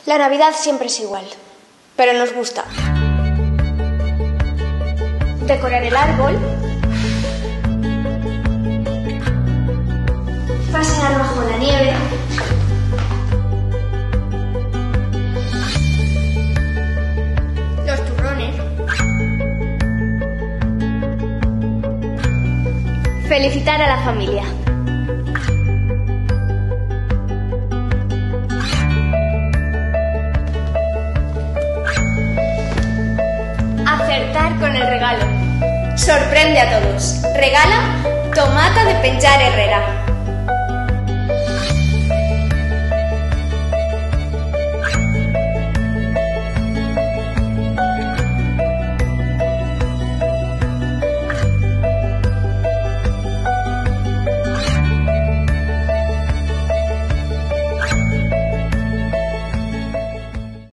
La Navidad siempre es igual, pero nos gusta. Decorar el árbol, pasear bajo la nieve, los turrones, felicitar a la familia. Acertar con el regalo. Sorprende a todos. Regala tomata de Penjar Herrera.